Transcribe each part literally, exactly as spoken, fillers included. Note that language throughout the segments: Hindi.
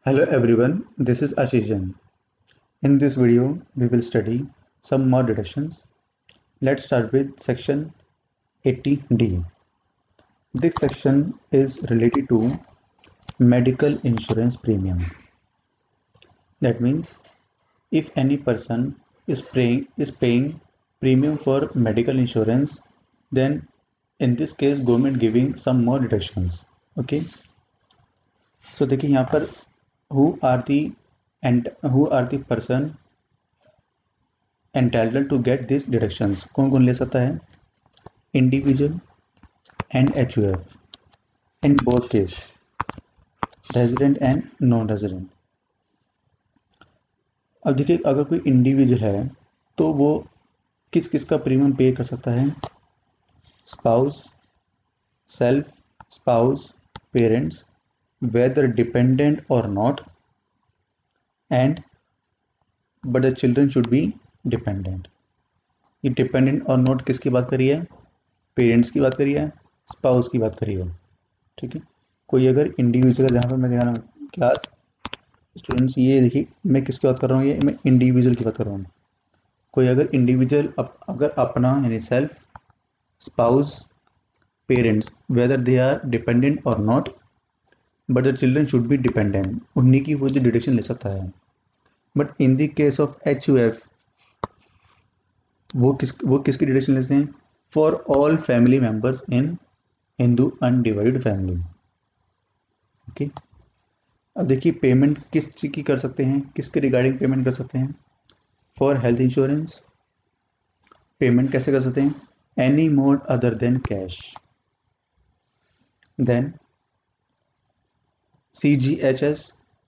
Hello everyone, this is Ashish Jain. In this video, we will study some more deductions. Let's start with section eighty D. This section is related to medical insurance premium. That means if any person is paying is paying premium for medical insurance, then in this case government giving some more deductions. Okay. So देखिए यहाँ पर who are the and who are the person entitled to get these deductions. कौन कौन ले सकता है? Individual and H U F in both case, resident and non-resident. अब देखिए अगर कोई इंडिविजुअल है तो वो किस किस का प्रीमियम पे कर सकता है? Spouse, self, spouse, parents, whether dependent or not, and but the children should be dependent. ये डिपेंडेंट और नॉट किसकी बात करी है? पेरेंट्स की बात करी है, स्पाउस की बात करी है. ठीक है. कोई अगर इंडिविजुअल है, जहाँ पर मैं दिखा रहा हूँ क्लास स्टूडेंट्स, ये देखिए मैं किसकी बात कर रहा हूँ, ये मैं इंडिविजुअल की बात कर रहा हूँ. कोई अगर इंडिविजुअल अप, अगर अपना यानी self, spouse, parents, whether they are dependent और not, but the children should be dependent, उन्हीं की वो जो डिडक्शन ले सकता है. But in the case of H U F वो किस वो किसकी डिडक्शन लेते हैं? For all family members in Hindu undivided family. Okay. अब देखिए पेमेंट किस चीज़ की कर सकते हैं, किसके रिगार्डिंग पेमेंट कर सकते हैं? फॉर हेल्थ इंश्योरेंस पेमेंट कैसे कर सकते हैं? Any mode other than cash. Then C G H S.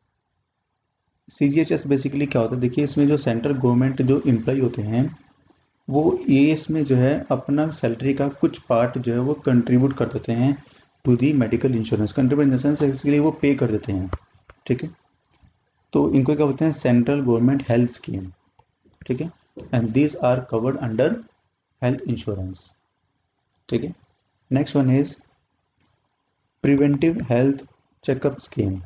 C G H S basically क्या होता है? देखिए इसमें जो सेंट्रल गवर्नमेंट जो एम्प्लॉय होते हैं वो ये इसमें जो है अपना सैलरी का कुछ पार्ट जो है वो कंट्रीब्यूट कर देते हैं to the medical insurance. Contribute in the sense basically वो पे कर देते हैं. ठीक है. तो इनको क्या बोलते हैं? Central government health scheme. ठीक है. And these are covered under health insurance. ठीक है. Next one is preventive health checkup scheme.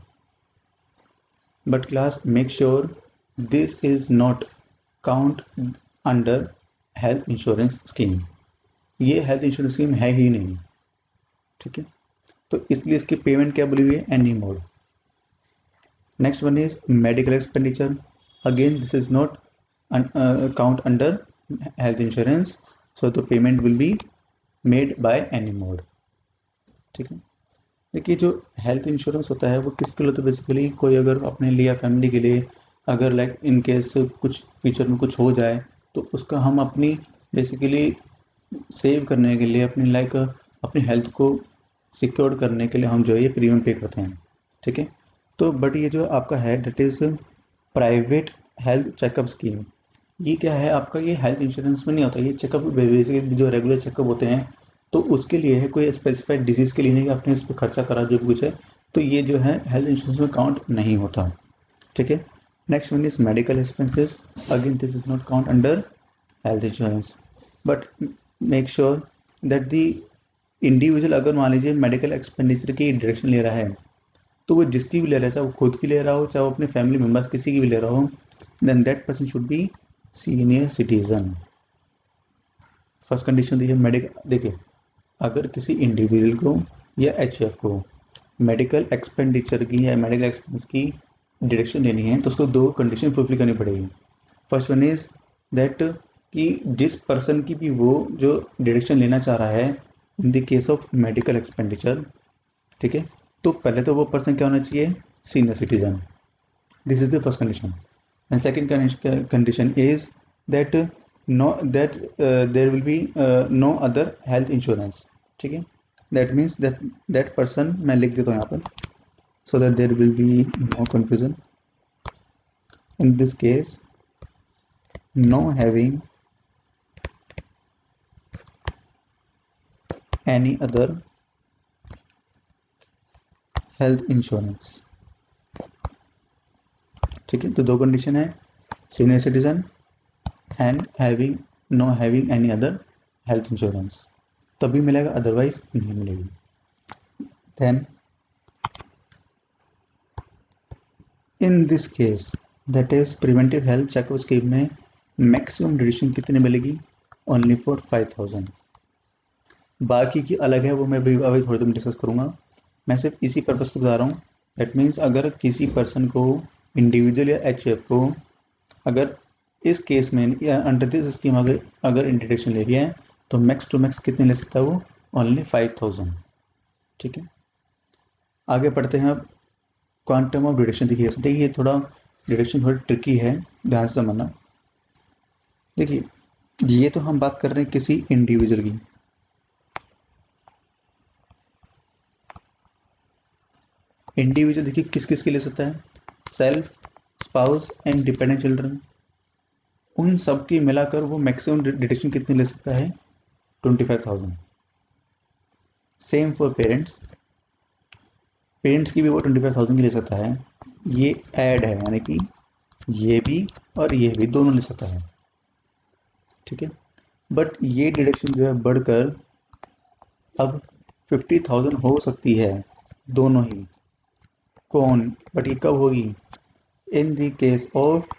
But class make sure this is not count under health insurance scheme. ये हेल्थ इंश्योरेंस स्कीम है ही नहीं. ठीक है. तो इसलिए इसकी पेमेंट क्या बोली हुई है? Any mode. Next one is medical expenditure. Again this is not count under health insurance, so the payment will be made by any mode. ठीक है. देखिए जो हेल्थ इंश्योरेंस होता है वो किसके लिए? तो बेसिकली कोई अगर अपने लिए फैमिली के लिए अगर लाइक इन केस कुछ फ्यूचर में कुछ हो जाए तो उसका हम अपनी बेसिकली सेव करने के लिए अपनी लाइक अपनी हेल्थ को सिक्योर करने के लिए हम जो है ये प्रीमियम पे करते हैं. ठीक है. तो बट ये जो आपका है that is private health checkup scheme. ये क्या है आपका? ये हेल्थ इंश्योरेंस में नहीं होता. ये चेकअप बेसिकली जो रेगुलर चेकअप होते हैं तो उसके लिए है, कोई स्पेसिफाइड डिजीज़ के लिए नहीं कि आपने इस पर खर्चा करा जो भी कुछ है, तो ये जो है हेल्थ इंश्योरेंस में काउंट नहीं होता. ठीक है. Next one is medical expenses. Again this is not count under health insurance. But make sure that the individual अगर मान लीजिए मेडिकल एक्सपेंडिचर की डायरेक्शन ले रहा है तो वो जिसकी भी ले रहा है, चाहे वो खुद की ले रहा हो चाहे वो अपने फैमिली मेम्बर्स किसी की भी ले रहा हो, then that person should be senior citizen. First condition देखिए मेडिकल देखिए अगर किसी इंडिविजुअल को या एच एफ को मेडिकल एक्सपेंडिचर की या मेडिकल एक्सपेंस की डिडक्शन लेनी है तो उसको दो कंडीशन फुलफिल करनी पड़ेगी. फर्स्ट वन इज दैट कि जिस पर्सन की भी वो जो डिडक्शन लेना चाह रहा है in the case of medical expenditure, ठीक है, तो पहले तो वो पर्सन क्या होना चाहिए? Senior citizen. This is the first condition. And second condition is that no that there will be no other health insurance. ठीक है. That means that that person, मैं लिख देता हूँ यहाँ पर so that there will be no confusion. In this case no having any other health insurance. ठीक है. तो दो कंडीशन है, senior citizen and having no having any other health insurance, तभी मिलेगा, अदरवाइज नहीं मिलेगी. Then in this case that is preventive health checkup scheme में मैक्सिमम डिडक्शन कितनी मिलेगी? Only for five thousand. बाकी की अलग है, वो मैं भी अभी थोड़ी देर में डिस्कस करूंगा। मैं सिर्फ इसी पर्पज को बता रहा हूँ। दैट मीन्स अगर किसी पर्सन को, इंडिविजुअल या एच को, अगर इस केस में या अंडर दिस स्कीम अगर अगर डिडक्शन ले लिया है तो मैक्स टू मैक्स कितने ले सकता है वो? Only five thousand. ठीक है, आगे पढ़ते हैं अब। क्वांटम ऑफ डिडक्शन देखिए देखिए थोड़ा डिडक्शन थोड़ा ट्रिकी है, ध्यान से समझना। देखिए ये तो हम बात कर रहे हैं किसी इंडिविजुअल की। इंडिविजुअल देखिए किस किस के ले सकता है? Self, spouse and dependent children. उन सब की मिलाकर वो मैक्सिमम डिडक्शन कितनी ले सकता है? Twenty five thousand. Same for parents, parents की भी वो ट्वेंटी फाइव थाउजेंड की ले सकता है। ये ऐड है, यानी कि ये भी और ये भी दोनों ले सकता है। ठीक है, बट ये डिडक्शन जो है बढ़कर अब फिफ्टी थाउजेंड हो सकती है, दोनों ही। कौन? बट ये कब होगी? In the case of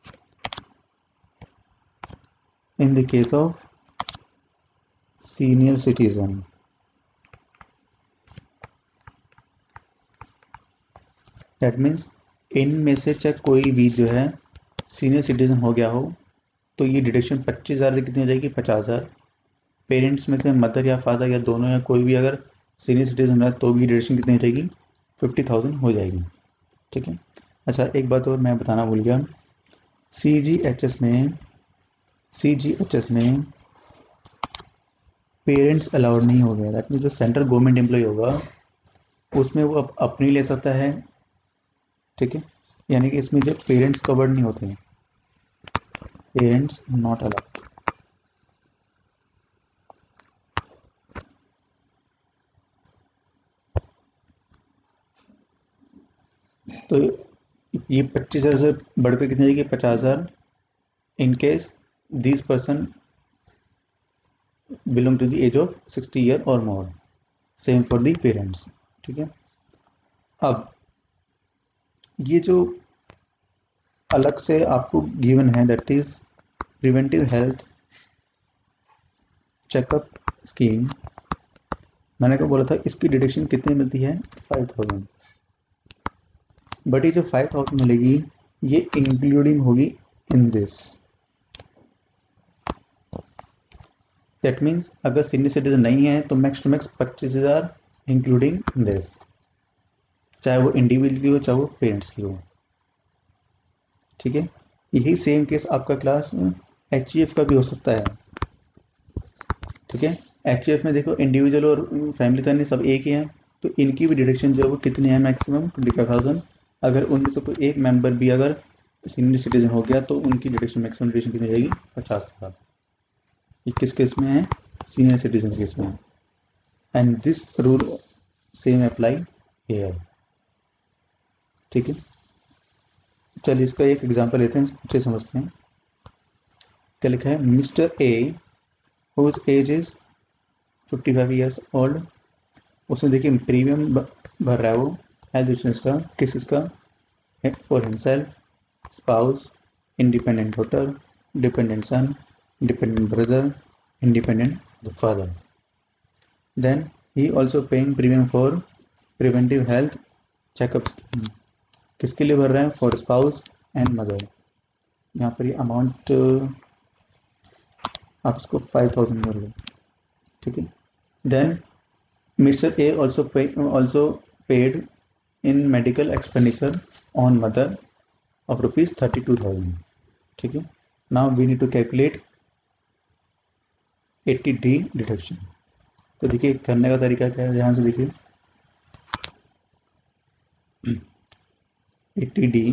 in the case of senior citizen. That means इनमें से चाहे कोई भी जो है सीनियर सिटीजन हो गया हो तो ये डिडक्शन पच्चीस हज़ार से कितनी हो जाएगी? पचास हज़ार। पेरेंट्स में से मदर या फादर या दोनों या कोई भी अगर सीनियर सिटीजन है तो भी डिडक्शन कितनी हो जाएगी? फिफ्टी थाउजेंड हो जाएगी। ठीक है, अच्छा एक बात और मैं बताना भूल गया। सी जी एच एस में सी जी एच एस में पेरेंट्स अलाउड नहीं हो गया। दैट मीन जो सेंट्रल गवर्नमेंट एम्प्लॉय होगा उसमें वो अप, अपनी ले सकता है। ठीक है, यानी कि इसमें जो पेरेंट्स कवर्ड नहीं होते हैं, पेरेंट्स नॉट अलाउड। तो ये पच्चीस हज़ार से बढ़कर कितनी जाएगी? पचास हज़ार in case this person belong to the age of sixty year और more. Same for the parents. ठीक है, अब ये जो अलग से आपको गिवन है that is preventive health checkup scheme, मैंने क्या बोला था इसकी डिडक्शन कितनी मिलती है? Five thousand. बट ये जो फाइव थाउजेंड मिलेगी ये इंक्लूडिंग होगी इन दिस। दैट मीन्स अगर सीनियर सिटीजन नहीं है तो मैक्स टू मैक्स पच्चीस हजार इंक्लूडिंग दिस, चाहे वो इंडिविजुअल की हो चाहे वो पेरेंट्स की हो। ठीक है, यही सेम केस आपका क्लास एच ई एफ का भी हो सकता है। ठीक है, एच ई एफ में देखो इंडिविजुअल और फैमिली तो नहीं, सब एक ही हैं, तो इनकी भी डिडक्शन जो है वो कितनी है? Maximum twenty five thousand. अगर उनमें से कोई एक मेंबर भी अगर सीनियर सिटीजन हो गया तो उनकी डिडक्शन मैक्सिमम डिडक्शन कितनी रहेगी? पचास हज़ार। ये किस केस में है? सीनियर सिटीजन केस में। And this rule same apply here. ठीक है, चलिए इसका एक एग्जांपल लेते हैं, अच्छे समझते हैं। क्या लिखा है? Mister A whose age is fifty five years old, उसने देखिए प्रीमियम भर रहा है वो हेल्थ इंश्योरेंस का। किस इसका? For himself, spouse, independent daughter, dependent son, dependent brother, independent father. Then he also paying premium for preventive health checkup scheme. किसके लिए भर रहे हैं? For spouse and mother. यहाँ पर ये अमाउंट आप इसको फाइव थाउजेंड भर लो। ठीक है, then mister A also pay also paid in medical expenditure on mother of rupees thirty two thousand. ठीक है, now we need to calculate eighty D deduction. तो देखिए करने का तरीका क्या है, ध्यान से देखिए। एट्टी डी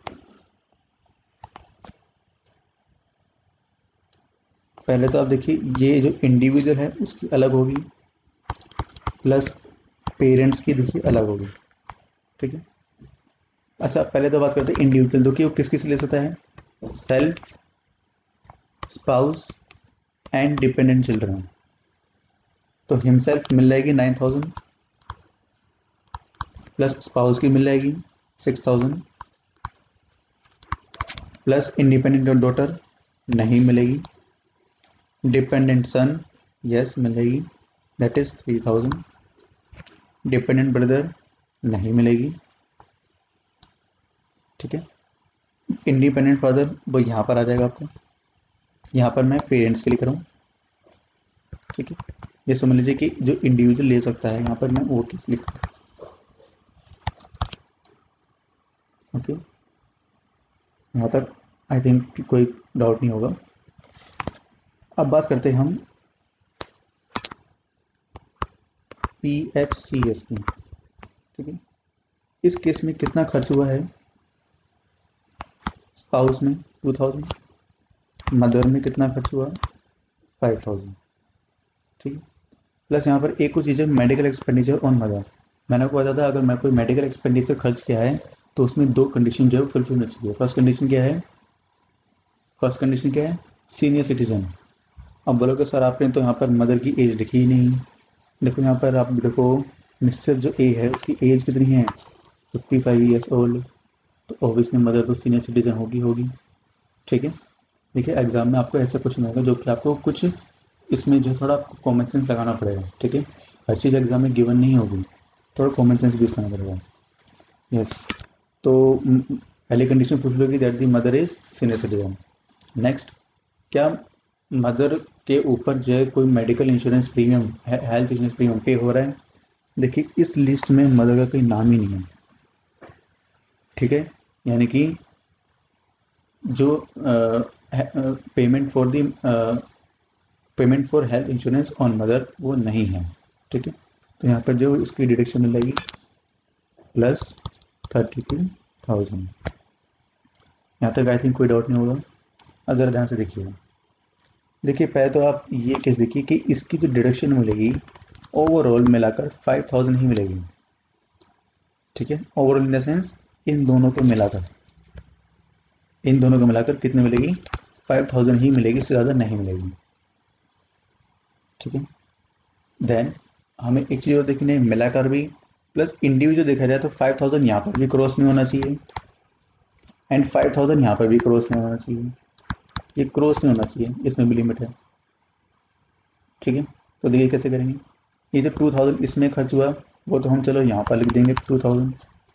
पहले तो आप देखिए ये जो इंडिविजुअल है उसकी अलग होगी, प्लस पेरेंट्स की देखिए अलग होगी। ठीक है, अच्छा पहले तो बात करते हैं इंडिविजुअल। देखिए वो किस किस ले सकता है? Self, spouse and dependent children. तो हिमसेल्फ मिल जाएगी नाइन थाउजेंड, प्लस स्पाउस की मिल जाएगी six thousand, plus independent daughter नहीं मिलेगी, डिपेंडेंट सन यस मिलेगी, that is three thousand, dependent brother नहीं मिलेगी, ठीक है। इंडिपेंडेंट फादर वो यहाँ पर आ जाएगा आपको, यहाँ पर मैं पेरेंट्स के लिख रहा हूँ, ठीक है। ये समझ लीजिए कि जो इंडिविजुअल ले सकता है, यहाँ पर मैं वो किस लिख रहा हूँ, ओके। यहाँ तक आई थिंक कोई डाउट नहीं होगा। अब बात करते हैं हम पी एच सी एस की, ठीक है। इस केस में कितना खर्च हुआ है, स्पाउस में टू थाउजेंड, मदर में कितना खर्च हुआ फाइव थाउजेंड, ठीक है। प्लस यहाँ पर एक और चीज़ है मेडिकल एक्सपेंडिचर ऑन मदर। मैंने आपको बताया था अगर मैं कोई मेडिकल एक्सपेंडिचर खर्च किया है तो उसमें दो कंडीशन जो है फुलफिल होनी चाहिए। फर्स्ट कंडीशन क्या है, फर्स्ट कंडीशन क्या है, सीनियर सिटीजन। अब बोलोगे सर आपने तो यहाँ पर मदर की एज लिखी ही नहीं। देखो यहाँ पर आप देखो मिस्टर जो ए है उसकी एज कितनी है, फिफ्टी फाइव ईयर्स ओल्ड, तो ऑब्वियसली मदर तो सीनियर सिटीजन होगी होगी ठीक है। देखिए एग्जाम में आपको ऐसा कुछ नहीं होगा जो कि आपको कुछ इसमें जो थोड़ा आपको कॉमन सेंस लगाना पड़ेगा, ठीक है। हर चीज़ एग्जाम में गिवन नहीं होगी, थोड़ा कॉमन सेंस भी करना पड़ेगा। यस, तो म, पहली कंडीशन फुलफिल होगी that the mother is senior citizen. Next, क्या मदर के ऊपर जो है कोई medical insurance premium, health insurance premium pay हो रहा है। देखिए इस लिस्ट में मदर का कोई नाम ही नहीं है, ठीक है। यानी कि जो payment for the payment for health insurance on mother वो नहीं है, ठीक है। तो यहाँ पर जो इसकी डिडक्शन मिलेगी प्लस थर्टी टू थाउजेंड। यहाँ तक आई थिंक कोई डाउट नहीं होगा। अब जरा ध्यान से देखिएगा, देखिए पहले तो आप ये केस देखिए कि इसकी जो डिडक्शन मिलेगी ओवरऑल मिलाकर फाइव थाउजेंड ही मिलेगी, ठीक है। ओवरऑल इन द सेंस इन दोनों को मिलाकर, इन दोनों को मिलाकर कितने मिलेगी, फाइव थाउजेंड ही मिलेगी, इससे ज़्यादा नहीं मिलेगी, ठीक है। देन हमें एक चीज़ और देखनी है, मिलाकर भी प्लस इंडिविजुअल देखा जाए तो फाइव थाउजेंड यहाँ पर भी क्रॉस नहीं होना चाहिए एंड फाइव थाउजेंड यहाँ पर भी क्रॉस नहीं होना चाहिए, ये क्रॉस नहीं होना चाहिए, इसमें भी लिमिट है, ठीक है। तो देखिए कैसे करेंगे, ये जो टू थाउजेंड इसमें खर्च हुआ वो तो हम चलो यहाँ पर लिख देंगे टू थाउजेंड,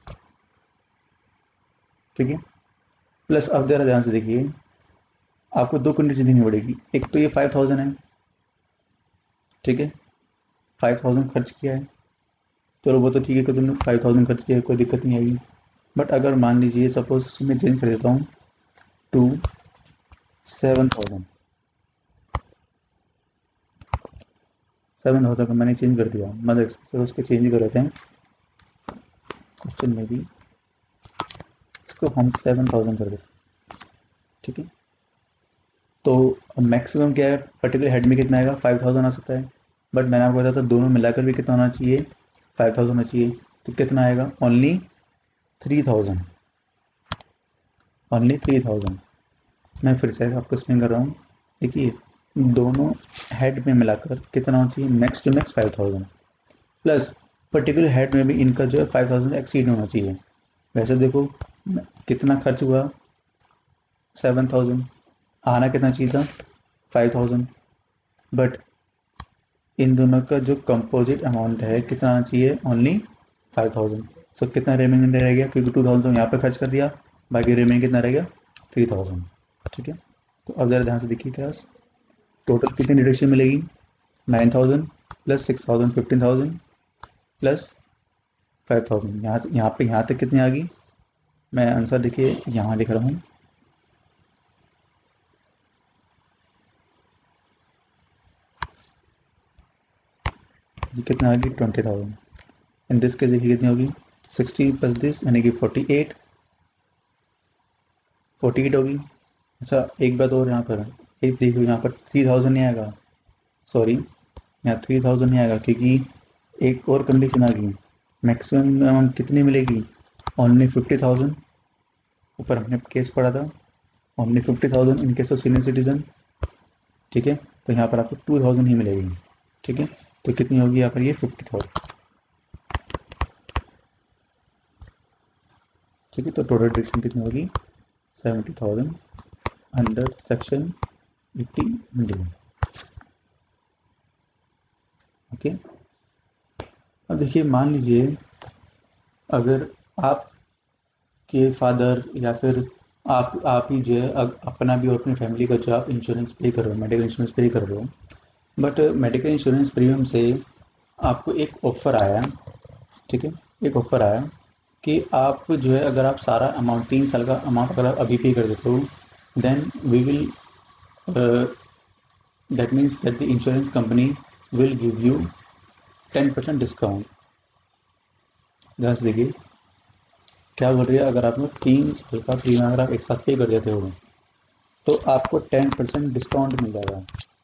ठीक है। प्लस अब जरा ध्यान से देखिए, आपको दो कंडीशन देनी पड़ेगी, एक तो ये फाइव थाउजेंड है, ठीक है, फाइव थाउजेंड खर्च किया है, चलो वो तो ठीक है कि तुमने फाइव थाउजेंड खर्च किया है, कोई दिक्कत नहीं आएगी। बट अगर मान लीजिए सपोज इसमें चेंज कर देता हूँ to seven thousand, seven thousand का मैंने चेंज कर दिया, मदर एक्सपेंस उसको चेंज कर देते हैं क्वेश्चन में भी, इसको हम सेवन थाउजेंड कर देते हैं, ठीक है। तो मैक्सिमम क्या है, पर्टिकुलर हेड में कितना आएगा, फाइव थाउजेंड आ सकता है, बट मैंने आपको बताया था दोनों मिलाकर भी कितना होना चाहिए, फाइव थाउजेंड होना चाहिए। तो कितना आएगा, only three thousand, only three thousand. मैं फिर से आपको एक्सप्लेन कर रहा हूँ, देखिए दोनों हेड में मिलाकर कितना होना चाहिए, max to max five thousand, plus particular head में भी इनका जो है फाइव थाउजेंड एक्सीड होना चाहिए। वैसे देखो कितना खर्च हुआ, सेवन थाउजेंड, आना कितना चाहिए था, फाइव थाउजेंड, बट इन दोनों का जो कंपोजिट अमाउंट है कितना आना चाहिए, ओनली फाइव थाउजेंड। सो कितना रिमेनिंग रह गया, क्योंकि टू थाउजेंड तो यहाँ पे खर्च कर दिया, बाकी रिमेनिंग कितना रह गया, थ्री थाउजेंड, ठीक है। तो अब जरा ध्यान से देखिए क्लास, टोटल कितनी डिडक्शन मिलेगी, nine thousand plus six thousand fifteen thousand plus five thousand, यहाँ से यहाँ पे यहाँ तक कितनी आ गई, मैं आंसर देखिए यहाँ लिख रहा हूँ, ये कितना आ गई, twenty thousand. In this case देखिए कितनी होगी, सिक्सटी प्लस दिस यानी कि फोर्टी एट, फोर्टी एट होगी। अच्छा एक बात और यहाँ पर, एक देखो यहाँ पर थ्री थाउजेंड नहीं आएगा, सॉरी यहाँ थ्री थाउजेंड नहीं आएगा, क्योंकि एक और कंडीशन आ गई, मैक्सिमम अमाउंट कितनी मिलेगी, ओनली फिफ्टी थाउजेंड, ऊपर हमने केस पढ़ा था, only fifty thousand in case of senior citizen, ठीक है। तो यहाँ पर आपको टू थाउजेंड ही मिलेगी, ठीक है। तो कितनी होगी यहाँ पर, ये फिफ्टी थाउजेंड, ठीक है। तो टोटल डिडक्शन कितनी होगी, seventy thousand under section eighty D. Okay, अब देखिए मान लीजिए अगर आप के फादर या फिर आप आप ही जो है अपना भी और अपनी फैमिली का जो आप इंश्योरेंस पे कर रहे हो, मेडिकल इंश्योरेंस पे कर रहे हो, बट मेडिकल इंश्योरेंस प्रीमियम से आपको एक ऑफर आया, ठीक है, एक ऑफर आया कि आप जो है अगर आप सारा अमाउंट तीन साल का अमाउंट अगर आप अभी पे कर देते हो, then we will that means that the insurance company will give you ten percent discount. ध्यान से देखिए क्या बोल रही है, अगर आपने तीन साल का प्रीमियम अगर आप एक साथ पे कर देते हो तो आपको टेन परसेंट डिस्काउंट मिल जाएगा।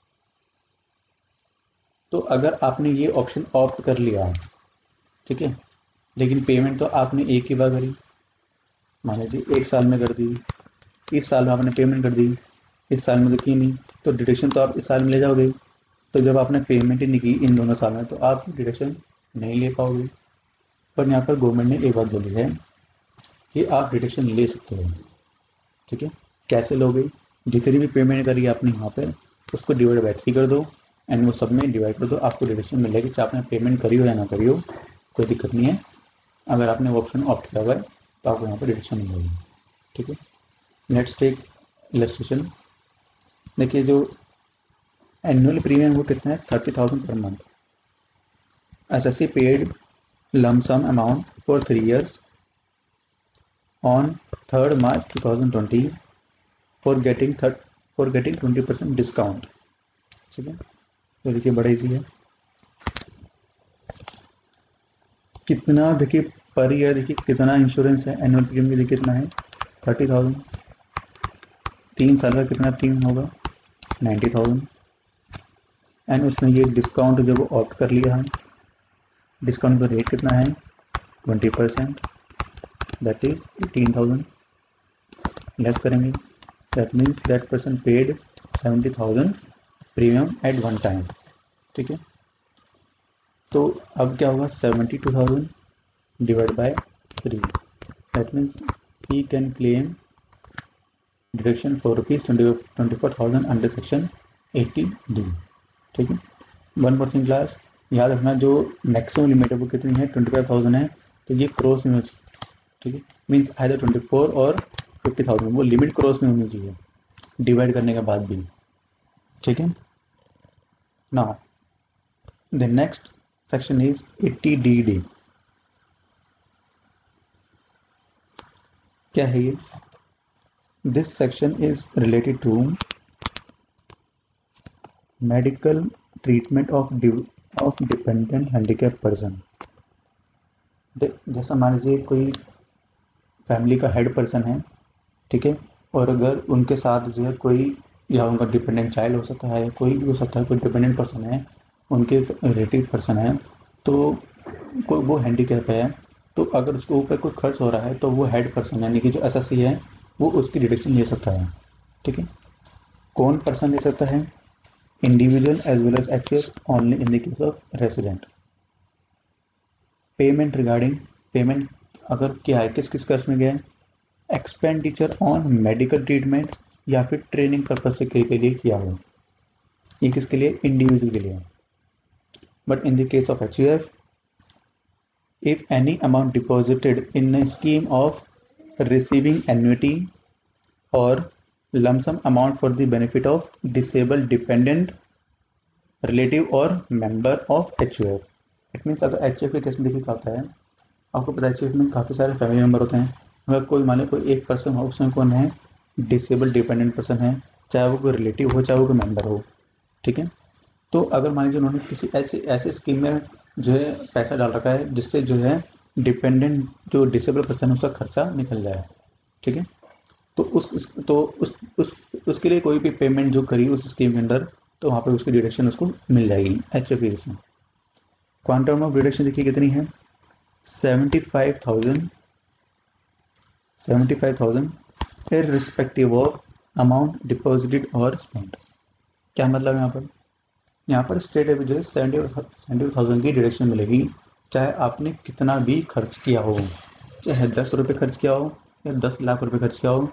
तो अगर आपने ये ऑप्शन ऑप्ट कर लिया, ठीक है, लेकिन पेमेंट तो आपने एक ही बार करी, मान लीजिए एक साल में कर दी, इस साल में आपने पेमेंट कर दी, इस साल में तो की नहीं, तो डिडक्शन तो आप इस साल में ले जाओगे। तो जब आपने पेमेंट ही नहीं की इन दोनों साल में तो आप डिडक्शन नहीं ले पाओगे। पर यहाँ पर गवर्नमेंट ने एक बात बोली है कि आप डिडक्शन ले सकते हो, ठीक है। कैसे लोगे, जितनी भी पेमेंट करी आपने यहाँ पर उसको डिवाइड बाय थ्री कर दो एंड वो सब में डिवाइड कर दो, आपको डिडक्शन मिलेगी, चाहे आपने पेमेंट करी हो या ना करी हो, कोई दिक्कत नहीं है। अगर आपने वो ऑप्शन ऑप्ट किया हुआ है तो आपको यहाँ पर डिडक्शन मिलेगी, ठीक है। Let's take illustration. देखिए जो एनुअल प्रीमियम वो कितना है, thirty thousand per month. SSC paid lump sum amount for three years on third March two thousand twenty for getting third for getting twenty percent discount, ठीक है। तो देखिए बड़ा इजी है, कितना देखिए पर ईयर, देखिए कितना इंश्योरेंस है, एनुअल प्रीमियम देखिए कितना है, थर्टी थाउजेंड। तीन साल का कितना प्रीमियम होगा, नाइन्टी थाउजेंड। एंड उसमें ये डिस्काउंट जब वो ऑप्ट कर लिया है, डिस्काउंट का रेट कितना है, twenty percent, that is eighteen thousand. Less करेंगे, that means that person paid seventy thousand premium at one time, ठीक है। तो अब क्या होगा, seventy two thousand divide by three, that means he can claim deduction for rupees twenty four thousand under section eighty D, ठीक है। वन मोर थिंग क्लास, याद रखना जो मैक्सिमम लिमिट है वो कितनी है, ट्वेंटी फाइव थाउजेंड है, तो ये क्रॉस नहीं होनी चाहिए, ठीक है। मीन्स आइदर ट्वेंटी फोर और फिफ्टी थाउजेंड, वो लिमिट क्रॉस नहीं होनी चाहिए डिवाइड करने के बाद भी, ठीक है। Now the next section is eighty D D. क्या है ये, this section is related to medical treatment of of dependent handicap person. जैसा मान लीजिए कोई फैमिली का हेड पर्सन है, ठीक है, और अगर उनके साथ जो है कोई या उनका डिपेंडेंट चाइल्ड हो सकता है, कोई भी हो सकता है, कोई डिपेंडेंट पर्सन है, उनके रिलेटिव पर्सन है, तो कोई वो हैंडीकैप है, तो अगर उसके ऊपर कोई खर्च हो रहा है तो वो हेड पर्सन यानी कि जो एसएससी है वो उसकी डिडक्शन ले सकता है, ठीक है। कौन पर्सन ले सकता है, individual as well as HUF only in the case of resident. Payment regarding, payment अगर क्या है, किस किस कर्ज में गया है, एक्सपेंडिचर ऑन मेडिकल ट्रीटमेंट या फिर ट्रेनिंग पर्पज से के लिए किया हो, ये किसके लिए, इंडिविजुअल के लिए। But in the case of HUF, if any amount deposited in a scheme of receiving annuity or lump sum amount for the benefit of disabled dependent relative or member of H U F। It means अगर एच यू एफ के केस में देखिए क्या होता है, आपको पता है एच यू एफ में काफ़ी सारे फैमिली मेम्बर होते हैं। अगर कोई मान लो कोई एक पर्सन हो, उसमें कौन है, डिसेबल डिपेंडेंट पर्सन है, चाहे वो कोई रिलेटिव हो चाहे वो कोई मेम्बर हो, ठीक है। तो अगर मान लीजिए उन्होंने किसी ऐसे ऐसे स्कीम में जो है पैसा डाल रखा है जिससे जो है डिपेंडेंट जो डिसेबल पर्सन है उसका खर्चा निकल जाए, ठीक है। तो उस, उस तो उस, उस उसके लिए कोई भी पेमेंट जो करी उस स्कीम के अंदर, तो वहाँ पर उसकी डिडक्शन उसको मिल जाएगी एच एफ केस में। क्वांटम ऑफ डिडक्शन देखिए कितनी है, seventy five thousand seventy five thousand irrespective of amount deposited और स्पेंट। क्या मतलब यहाँ पर, यहाँ पर स्टेट है जो है सेवेंटी थाउजेंड की डिडक्शन मिलेगी, चाहे आपने कितना भी खर्च किया हो, चाहे दस रुपये खर्च किया हो या दस लाख रुपए खर्च किया हो,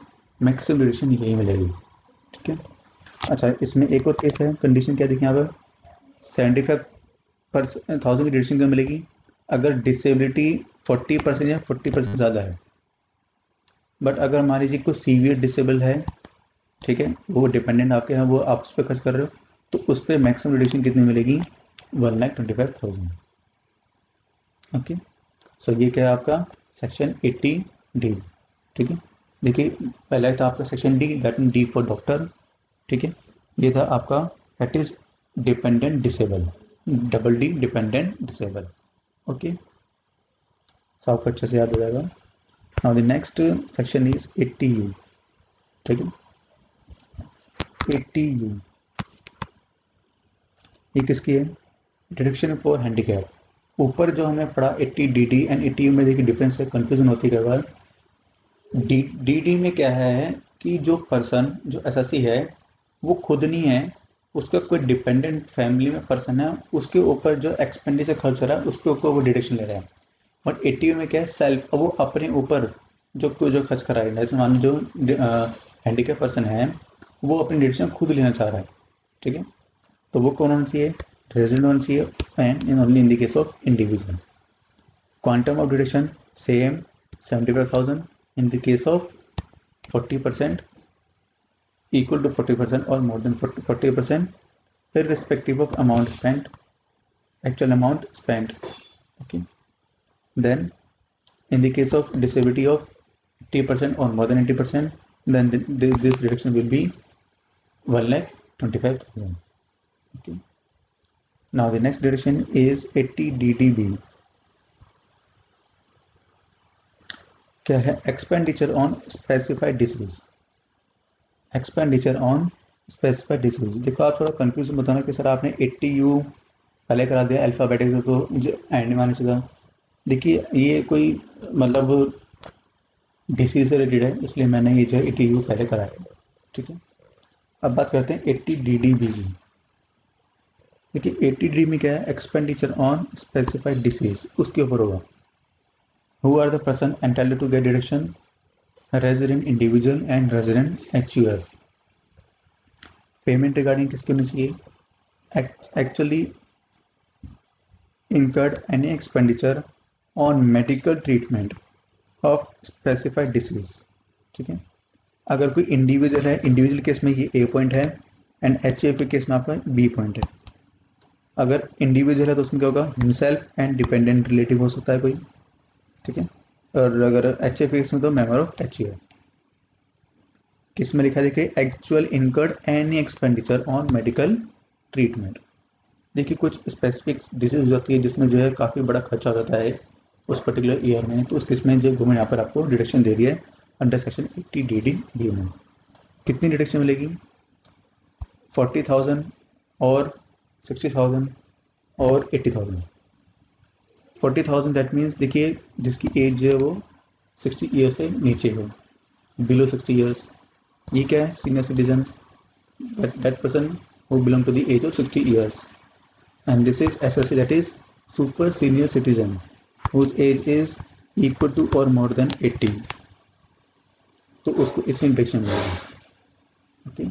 मैक्सिमम डिडक्शन यही मिलेगी। ठीक है। अच्छा, इसमें एक और केस है, कंडीशन क्या देखिए यहाँ पर, सेवेंटी फाइव परसेंट थाउजेंड की डिडक्शन क्यों मिलेगी, अगर डिसेबिलिटी फोर्टी परसेंट या फोर्टी परसेंट ज़्यादा है। बट अगर मान लीजिए कोई सीवियर डिसेबल है, ठीक है, वो डिपेंडेंट आपके हैं, वो आप उस पर खर्च कर रहे हो, तो उस पर मैक्सिमम डिडक्शन कितनी मिलेगी, one lakh twenty five thousand. Okay, so ये क्या है आपका सेक्शन एट्टी डी। ठीक है, देखिए पहला था आपका section D, that mean D for doctor. ठीक है, ये था आपका that is dependent disable, double D dependent disable. Okay, so आपको अच्छे से याद हो जाएगा। Now the next section is eighty U. ठीक है, एट्टी यू ये किसकी है, डिडक्शन फॉर हैंडीकैप। ऊपर जो हमें पढ़ा eighty D D and eighty U में देखिए डिफरेंस है, कंफ्यूजन होती है कई बार। डी डी डी में क्या है कि जो पर्सन जो एसएससी है वो खुद नहीं है, उसका कोई डिपेंडेंट फैमिली में पर्सन है, उसके ऊपर जो एक्सपेंडिचर खर्च हो रहा है उसके ऊपर वो डिडक्शन ले रहा है। और एटी में क्या है, सेल्फ, वो अपने ऊपर जो जो खर्च करा है, मान जो हैंडीकैप पर्सन है वो अपनी डिडक्शन खुद लेना चाह रहा है। ठीक है, तो वो कौन होना चाहिए, रेजिडेंट होना चाहिए, and in only in the case of individual. Quantum of deduction same, seventy five thousand in the case of forty percent, equal to forty percent or more than forty percent irrespective of amount spent, actual amount spent. Okay, then in the case of disability of eighty percent or more than eighty percent, then the, the, this reduction will be one lakh twenty-five thousand. Okay, now the next reduction is eighty D D B. क्या है, expenditure on specified disease, expenditure on specified disease. देखो आप थोड़ा कंफ्यूजन बताना कि सर आपने एट्टी यू पहले करा दिया अल्फाबेटिक से, तो मुझे एंड माने से था। देखिए ये कोई मतलब डिसीज से रिलेटेड है, इसलिए मैंने ये जो है एट्टी यू पहले कराया। ठीक है, अब बात करते हैं एट्टी डी डी बी की। देखिए एट्टी डी में क्या है, एक्सपेंडिचर ऑन स्पेसिफाइड डिसीज, उसके ऊपर होगा। Who are the person entitled to get deduction? Resident individual and resident H U F. Payment regarding किसकी होनी चाहिए, actually incurred any expenditure on medical treatment of specified disease. ठीक है, अगर कोई इंडिविजुअल है, इंडिविजुअल केस में ये ए पॉइंट है, एंड एच एफ के केस में आपका बी पॉइंट है। अगर इंडिविजुअल है तो उसमें क्या होगा, हिमसेल्फ एंड डिपेंडेंट रिलेटिव हो सकता है कोई। ठीक है, और अगर एच एफ में तो member of H U F. किस में लिखा है, देखिए actual incurred any expenditure on medical treatment. देखिए कुछ स्पेसिफिक डिजीज होती है जिसमें जो है काफ़ी बड़ा खर्चा हो जाता है उस पर्टिकुलर ईयर में, तो उस केस में जो गवर्नमेंट यहाँ पर आपको डिडक्शन दे रही है under section eighty D D B में। कितनी डिडक्शन मिलेगी, फोर्टी थाउजेंड और सिक्सटी थाउजेंड और eighty thousand. Forty thousand that means देखिए जिसकी एज जो है वो सिक्सटी ईयर से नीचे हो, बिलो सिक्सटी ईयर्स। ये क्या है, senior citizen, that person who belong to the age of sixty years. And this is SSC, that is super senior citizen whose age is equal to और मोर देन एट्टी, तो उसको इतनी डिडक्शन मिलेगी। Okay,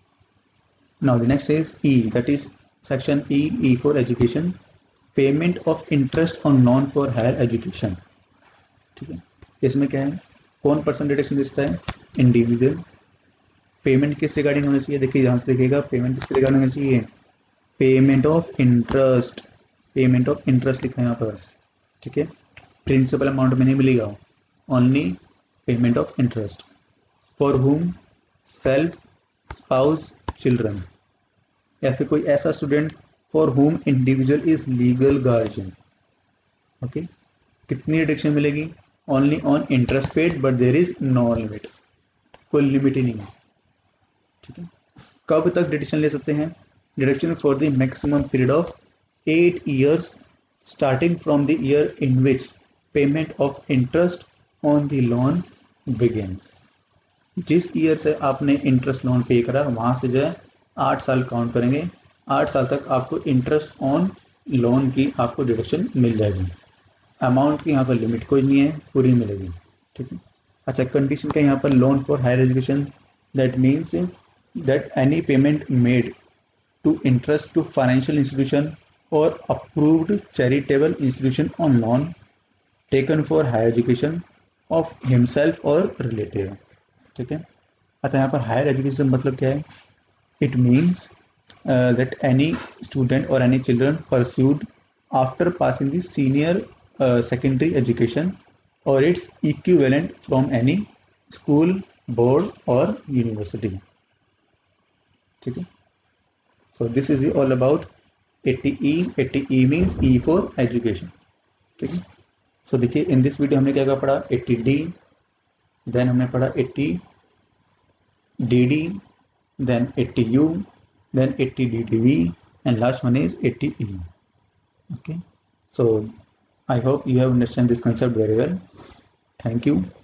now the next is E, that is section E, E for education, payment of interest on loan for higher education. ठीक है, इसमें क्या है, कौन पर्सन डिडक्शन देता है, इंडिविजुअल। पेमेंट किस रिगार्डिंग होना चाहिए, देखिए यहाँ से देखिएगा पेमेंट किस रिगार्डिंग होना चाहिए, payment of interest, payment of interest लिखा है यहाँ पर। ठीक है, प्रिंसिपल अमाउंट में नहीं मिलेगा, only payment of interest. For whom, self, spouse, children, या फिर कोई ऐसा student for whom individual is legal guardian. Okay, कितनी डिडक्शन मिलेगी, only on interest paid, but there is no limit, कोई लिमिट ही नहीं है। ठीक है, कब तक डिडक्शन ले सकते हैं, deduction for the maximum period of eight years starting from the year in which payment of interest on the loan begins. जिस ईयर से आपने इंटरेस्ट लोन पे करा वहां से जो है आठ साल काउंट करेंगे, आठ साल तक आपको इंटरेस्ट ऑन लोन की आपको डिडक्शन मिल जाएगी। अमाउंट की यहाँ पर लिमिट कोई नहीं है, पूरी मिलेगी। ठीक है, अच्छा, कंडीशन का यहाँ पर loan for higher education, that means that any payment made to interest to financial institution or approved charitable institution on loan taken for higher education of himself or relative। ठीक है। अच्छा, यहाँ पर हायर एजुकेशन मतलब क्या है? It means that any student और any children pursued after passing the senior secondary education और its equivalent from any school, board और यूनिवर्सिटी। ठीक है। So this is all about eighty E. eighty E means E for education। ठीक है। सो देखिए, इन दिस वीडियो हमने क्या क्या पढ़ा? eighty D, देन हमने पढ़ा eighty D D, then eighty U, then eighty D D V, and last one is eighty E। Okay, so I hope you have understand this concept very well. Thank you.